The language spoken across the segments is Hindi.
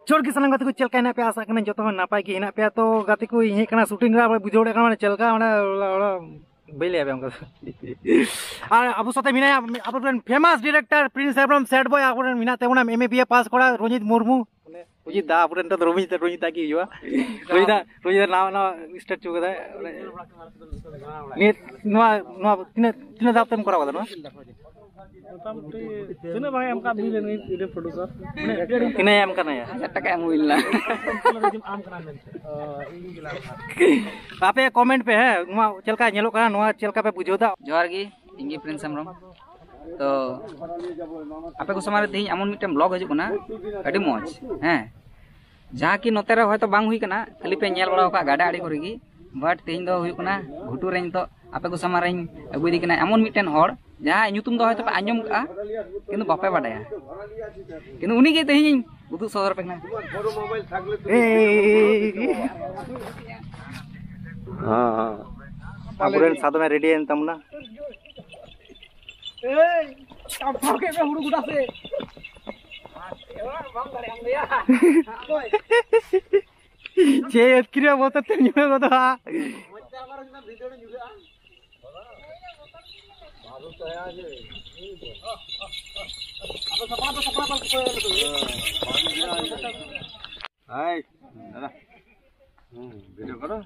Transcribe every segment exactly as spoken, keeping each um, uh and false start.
जोर के सनम गाते को चलका हेना पे आशा करना जो तो नापाय के हेना पे तो गाते को हे कना शूटिंग रा बुझोड़े कना माने चलका माने बैले आबे हमका আর আবু সাথে মিনা আপনার ফেমাস ডিরেক্টর প্রিন্স এব্রাম স্যাড বয় আপনার মিনা তেমন এমএবিএ পাস করা রঞ্জিত মুর্মু মানে রঞ্জিত দা আপনার তো রঞ্জিত রঞ্জিত কি হইবা রঞ্জিত রঞ্জিত নাম না স্ট্যাচু কদা নি নোয়া নোয়া তিন তিন দাপতেম করা কথা না Sini bang M K bilang ini produser. Ini M K na ya? Cetak yang willa. Apa ya komen pe है नुआ चलका ñelo kana नुआ चलका पे बुझो दा जोहार गी इंगी प्रिंस एमरम तो आपे को समारे तेही एमन मिटम ब्लॉग हजू कना अडी मौज हैं जहां की नोते रे होयतो बांग हुई कना खाली पे ñel बड़ा का गाडा आड़ी करेगी बट तेही दो हुई कना घुटू रेन तो आपे को समारे अगुई दी कना एमन मिटन हर जहां nyutum दो होयतो पे आंजम का किंतु बापे बाडाया किंतु उनी के तेही उदु सदर पे ना हां हां आपन साथ में रेडी हैं तमना ए तब के हुडू गुडा से बम करे हम भैया जे क्रिया बहुत तेनी में तो मच्चा मारो ना वीडियो ने जुगा बाबू तो है आज अब सपना तो सपना पर हाय दादा हम्म वीडियो करो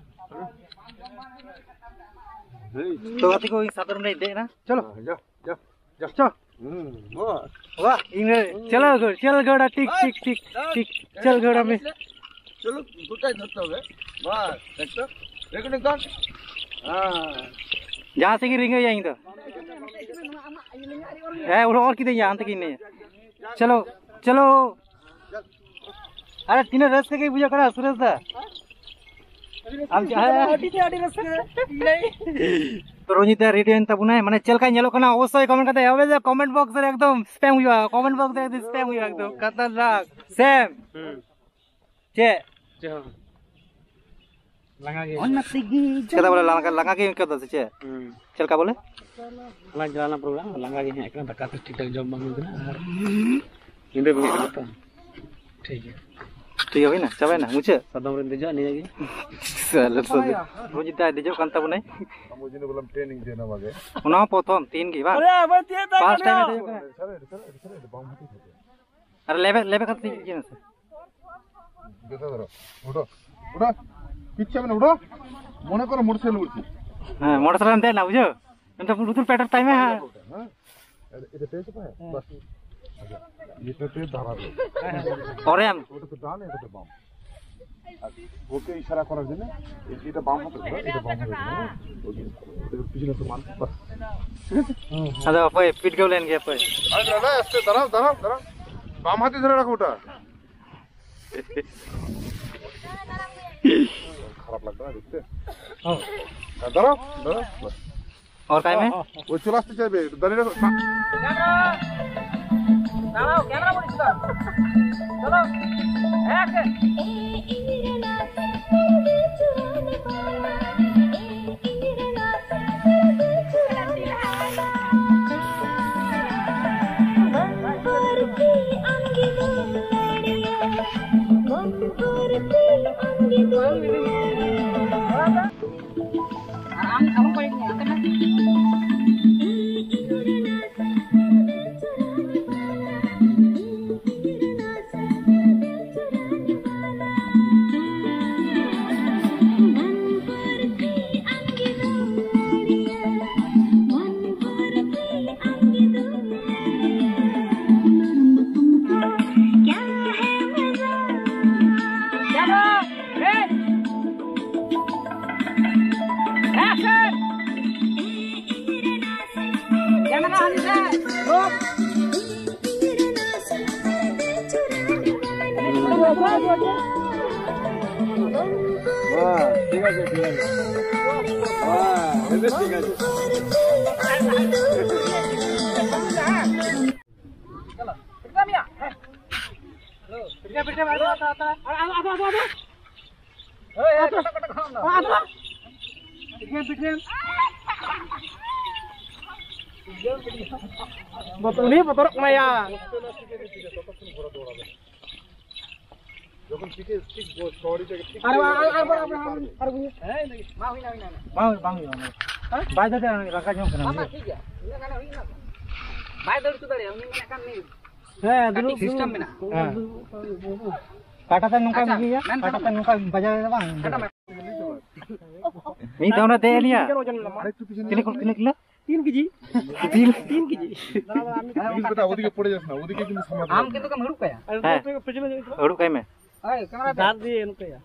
तो आती को सादर में दे ना चलो जा जा जा चलो हम्म वाह इंगे चलो गड़ चल गड़ा टिक टिक टिक टिक चल गड़ा में चलो गुटा धरता है बस देखो देखो निकाल हां जहां से की रिंग है यहीं तो है और किधर यहां तक ही नहीं चलो चलो अरे तीन रस के पूजा करा सुरेश दा अब आटी थे आटी रस नहीं तो रोजित रेडी हैं तब उन्हें माने चलका ñelo kana अवश्य कमेंट करते हैं अबे कमेंट बॉक्स रे एकदम स्पैम हुआ कमेंट बॉक्स रे स्पैम हुआ एकदम खतरनाक सेम चे चे लंगा के ओन सिगी कदा बोले लंगा लंगा के कदा से चे चलका बोले लंगा जाना प्रोग्राम लंगा के है दका तो ठीक ठाक जॉब मांगू ना इंदे भी तो ठीक है ठीक है ना चाबे ना मुझे सदम रे देजा नहीं आगे साला सब रोजित देजो कान तब नहीं हम जिने बोलम ट्रेनिंग देना वागे उना प्रथम तीन की बा अरे अब तीन ता पांच टाइम दे सर सर सर बाम हाथी अरे लेवे लेवे का तीन की ना सर देखो करो उठो उठो पीछे में उठो मने करो मोटरसाइकिल उड़ती हां मोटरसाइकिल दे ना बुझो तो रुतुल पेटर टाइम है हां इधर पेज पे है बस ये तो पे धारा और हम ওটা তো ডানে এটা বাম ওকে ইশারা করার জন্য এটা বাম হাতে ধরো এটা বাম হাতে ধরো পিছনে তো মান বাস আদা আপে পিট গো लेन गया पे अरे दादा ऐसे धरो धरो धरो बाम हाथे धरे रखो उठा खराब लग रहा है देखते हां धरो धरो बस और टाइम है वो चलाते चाहिए दरी रखो चलो कैमरा बोल इसका चलो Wah, ठीक है ठीक है वाह ये ठीक है चलो पिटका मिया हेलो पिटका पिटका भाई आता आता आता आता आता ओए कट कट खाओ ना आता पिटका पिटका बोतल नहीं बोतल में यार Kata nungka begini ya, kata nungka baca bang. Ini tahu nanti ini ya. Kini kilo kini kilo? Tiga kg. Tiga tiga kg. ini betul, udah ke pode jasna, udah ke gini sama. आम किंतु कम हड़ू कया Urut kayak me. ओए कैमरा दाद दी इनको या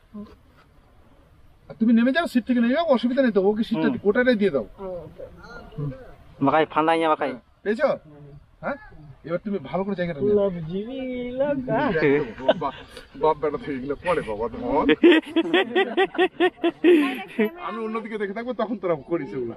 তুমি নেমে যাও সিট থেকে নেমে যাও অসুবিধা নেই তো ওকে সিটটা কোটাটাই দিয়ে দাও Makai pandainya makai. পেয়েছো হ্যাঁ এবার তুমি ভালো করে জায়গাটা নিয়ে Love jiwi love বাপ বেটা থেকে গেলে পড়ে বাবা ধন আমি অন্যদিকে দেখে থাকবো তখন তোরা করিস ওগুলো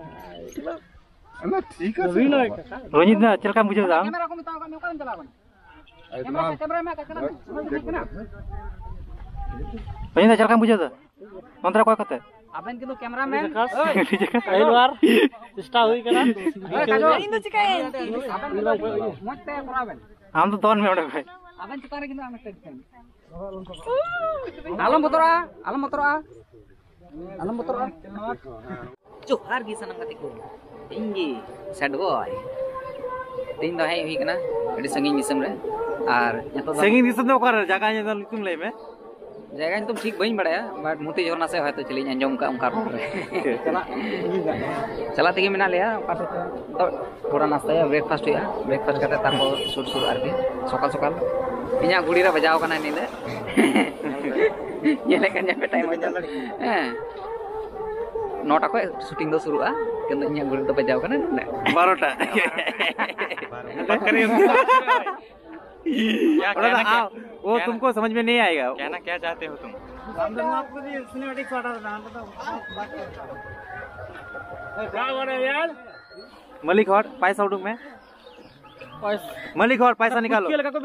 না ঠিক আছে Ronyit na, celka bujau dam. Camera को मिताओ का मैं कौन चलावन এই कैमरा তোমার कैमरा में कैमरा में Ronyit na celka bujau dah. Mantra kau kata. अबेन किंतु cameraman Ayo luar. Start hui kana. ओए काजो इन तो चिकाए अबेन मत करावेन Am tu ton me udah kai. अबेन चितारे किंतु आम टेक्सन आलम बतरा आलम बतरा आलम बतरा जोहार गी सनम गति को tinggi sad boy tin do hei hui kana adi sanging disam re ar nyato Sengin di sana kau jaganya dah lutung leh me. जगह तुम ठीक बनी बड़ा बट मुती झरना से है तो चली अंजम का उनका चला चला तक मिना लिया तो थोड़ा नाश्ता या ब्रेकफास्ट हुआ ब्रेकफास्ट करते तारपो सुर सुर आरती सकाल सकाल इना गुड़ी रे बजाव कना नींद ये लेकिन जब टाइम हो जाता है नौटा को शूटिंग दो शुरू आ किंतु इना गुड़ी तो बजाव कना Barota. वो तुमको समझ में नहीं आएगा कहना क्या चाहते हो तुम मलिक हॉट पैसा उड़ूंग में मलिक हॉट पैसा निकालो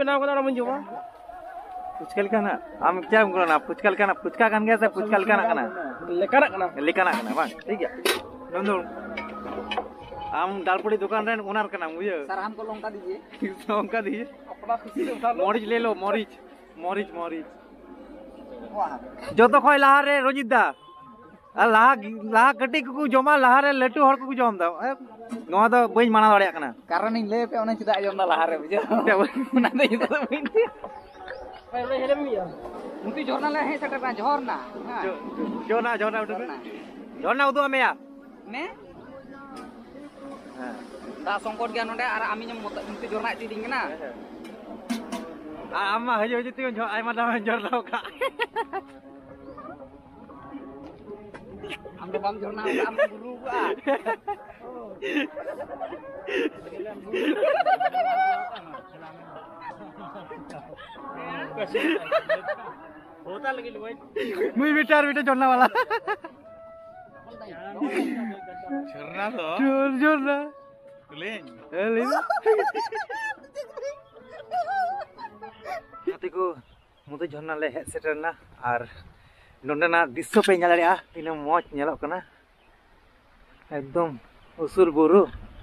पुचकल का ना हम क्या करो ना पुचकल का ना पुचका कान गया से पुचकल का ना करना लेकर ना लेकर ना करना बात ठीक है दोनों हम दालपुरी दुकान रहे ओनर का नाम मुझे सर हमको लौंका दीजिए लौंका दीजिए अपना खुशी से उठा लो मरीच ले लो मरीच मरीच मरीच जो तो खोई लहा रे रोजित दा लहा लहा कटी को जमा लहा रे लट्टू हर को जम दा नवा तो बई माना दाड़िया कना कारण इन ले पे ओने चिदा जम दा लहा रे बुझे ओना दे तो बई पहले हेले मिया मुती झरना ले है सटर झरना झरना झरना उठो झरना उदो में या मैं दा संकट गया नोडे आर आमी जम मुती झरना इति दिंग ना आमा हजे हजे तियो आइमा दा झरना का हम तो बम झरना हम गुरु का होता लगी भाई मुई बेटा बेटा झरना वाला झरना तो झरना ले ले हाथी को मुते झरना ले हेड सेटर ना और नोंडेना दिसो पे नेल दाड़िया तिना मौज नेलक कना एकदम उसूल बुरु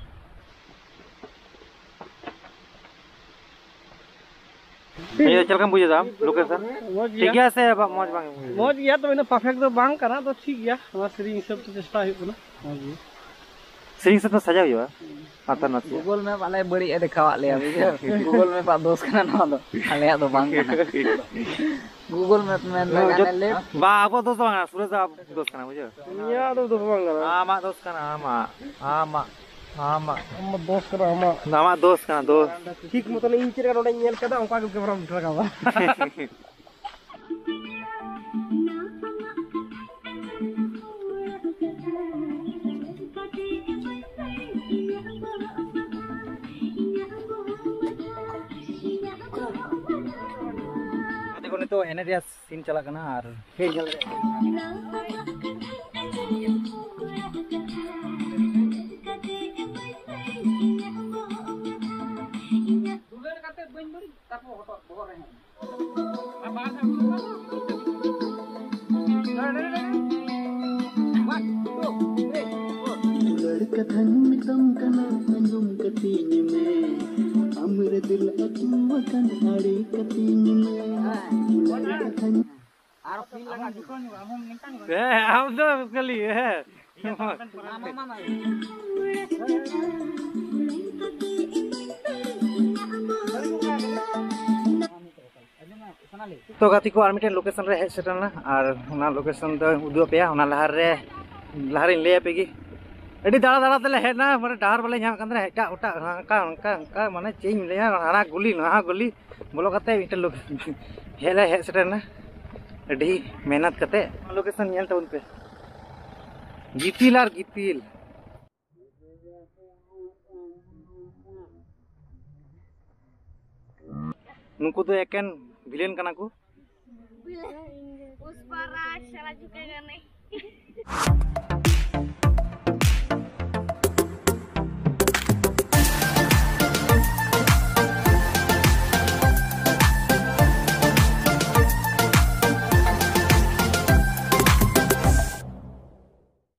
ये चलकम बुझे दाम लोकेशन ठीक है से मौज बांग मौज गया तो इना परफेक्ट तो बांग करा तो ठीक गया हमारा श्री सब तो चेष्टा है ना श्री से तो सजा हुआ आता ना गूगल में वाले बड़ी ए दिखावा ले गूगल में पा दोस्त कना ना दो आले तो बांग कना गूगल मैप में लगाने ले बा आपको दोस्त बांग सूरज आप दोस्त कना बुझे या तो दोस्त बांग करा आमा दोस्त कना आमा आमा आमा हम दोस्त करा हम आमा दोस्त कना दोस्त ठीक मतलब इन चीज का नोडे नेल कदा उनका कैमरा में लगावा देखो ने तो एने दिया सीन चला कना और हे चल लड़का धन कम कना अंजुम कतीन में हम हम तो उसके लिए है। तो गाती को आर मिटे लोकेशन रे हेज सेटना और ना लोकेशन तो उदो पे ना लहार रे लहार इन ले पेगी एडी दाड़ा दाड़ा तले हे ना माने डाहर वाले यहां कंदरे एटा ओटा का का का माने चेंज ले हाना गुली ना गुली बोलो कते मिटे लोग हेले हेज सेटना एडी मेहनत कते लोकेशन नेल टाउन पे गितिल और गितिल नुकु तो एकेन विलेन कना को पुष्पराज साला झुकेगा नहीं।